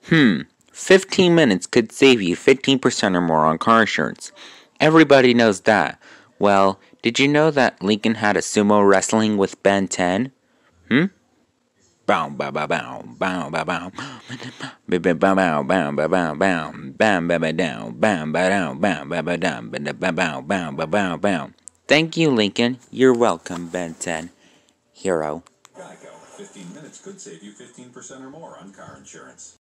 15 minutes could save you 15% or more on car insurance. Everybody knows that. Well, did you know that Lincoln had a sumo wrestling with Ben 10? Bow bow bow bow bow bow bow bow bow bow bow bow bow bow bam bam down bam bam down bam bam down bow bow bow bow bow bow. Thank you, Lincoln. You're welcome, Ben 10. Hero. Geico. 15 minutes could save you 15% or more on car insurance.